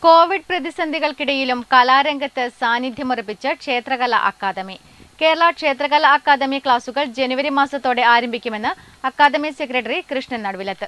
Covid പ്രതിസന്ധികൾക്കിടയിലും കലാരംഗത്ത് സാന്നിധ്യമുറപ്പിച്ച് ക്ഷേത്രകലാ അക്കാദമി. കേരള ക്ഷേത്രകലാ അക്കാദമി ക്ലാസുകൾ ജനുവരി മാസത്തോടെ ആരംഭിക്കുമെന്ന് അക്കാദമി സെക്രട്ടറി കൃഷ്ണൻ നടുവിലത്ത്.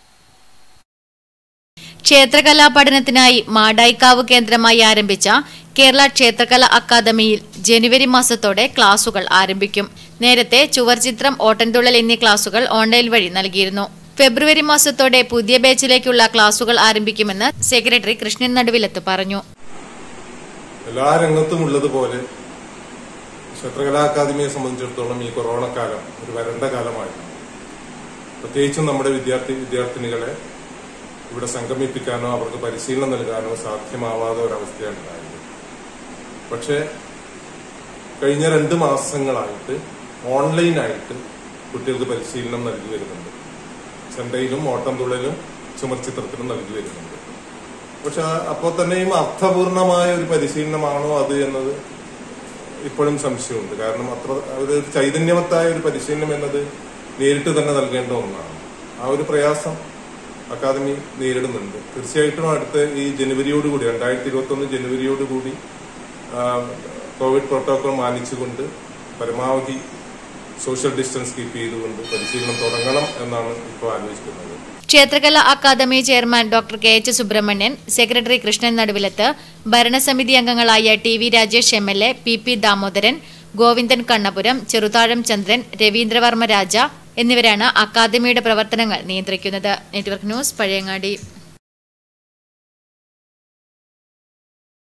ക്ഷേത്രകലാ പഠനത്തിനായി മാടായിക്കാവ് കേന്ദ്രമായി ആരംഭിച്ച കേരള ക്ഷേത്രകലാ അക്കാദമിയിൽ ജനുവരി മാസത്തോടെ ക്ലാസുകൾ ആരംഭിക്കും. നേരത്തെ ചുവർചിത്രം, ഓട്ടൻതുള്ളൽ എന്നീ ക്ലാസുകൾ ഓൺലൈൻ വഴി നൽകിയിരുന്നു. ഫെബ്രുവരി മാസത്തോടെ പുതിയ ബാച്ചിലേക്കുള്ള ക്ലാസുകൾ ആരംഭിക്കുമെന്ന് സെക്രട്ടറി കൃഷ്ണൻ നടുവിലത്ത് പറഞ്ഞു. എല്ലാ രംഗത്തും ഉള്ളതുപോലെ ക്ഷേത്രകലാ അക്കാദമിയെ സംബന്ധിച്ചിടത്തോളം ഈ കൊറോണ കാലം ഒരു വരണ്ട കാലമായിരുന്നു. പ്രത്യേകിച്ചും നമ്മുടെ വിദ്യാർത്ഥിനികളെ ഇവിടെ സംഗമിപ്പിക്കാനോ അവർക്ക് പരിശീലനം നൽകാനോ സാധ്യമാവാത്ത ഒരവസ്ഥയാണ് ഉണ്ടായത്. പക്ഷേ കഴിഞ്ഞ 2 മാസങ്ങളായിട്ട് ഓൺലൈനായിട്ട് കുട്ടികൾക്ക് പരിശീലനം നൽകി വരുന്നുണ്ട്. ചെണ്ടയിലും ഓട്ടംതുള്ളലും ചുമർചിത്രത്തിലും നൽകി വരുന്നുണ്ട്. പക്ഷെ അപ്പോൾ തന്നെയും അർത്ഥപൂർണമായ ഒരു പരിശീലനമാണോ അത് എന്നത് ഇപ്പോഴും സംശയമുണ്ട്. കാരണം അത്ര ഒരു ചൈതന്യവത്തായ ഒരു പരിശീലനം എന്നത് നേരിട്ട് തന്നെ നൽകേണ്ട ഒന്നാണ്. ആ ഒരു പ്രയാസം അക്കാദമി നേരിടുന്നുണ്ട്. തീർച്ചയായിട്ടും അടുത്ത ഈ ജനുവരിയോടുകൂടി 2021 ജനുവരിയോടുകൂടി കോവിഡ് പ്രോട്ടോകോൾ മാനിച്ചുകൊണ്ട് പരമാവധി സോഷ്യൽ ഡിസ്റ്റൻസ് കീപ്പ് ചെയ്തുകൊണ്ട് പരിശീലനം തുടങ്ങണം എന്നാണ് ഇപ്പോൾ ആലോചിക്കുന്നത്. Kshetrakala academy chairman doctor K H. Subramanian, secretary Krishnan Naduvilath, ഭരണസമിതി അംഗങ്ങളായ T V. Rajesh MLA, P P. Damodaran, Govindan Kannapuram, Cheruthazham Chandran, Raveendravarma Raja എന്നിവരാണ് അക്കാദമിയുടെ പ്രവർത്തനങ്ങൾ നിയന്ത്രിക്കുന്നത്. Network news, Pazhayangadi.